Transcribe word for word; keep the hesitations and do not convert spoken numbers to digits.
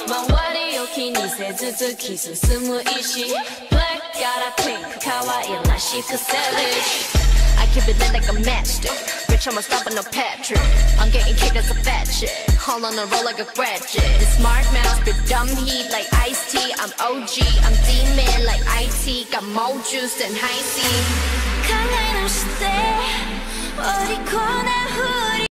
周りを気にせず突き進む意志 Black から Pink 可愛らしくセリフ I keep it lit like a matchstick Bitch, I'm unstoppable, no Patrick I'm getting kicked as a fat chick All on a roll like a graduate Smart mouth, spit dumb heat like iced tea I'm O G, I'm demon like I T Got more juice than high C 강한 옷 때 어리고 나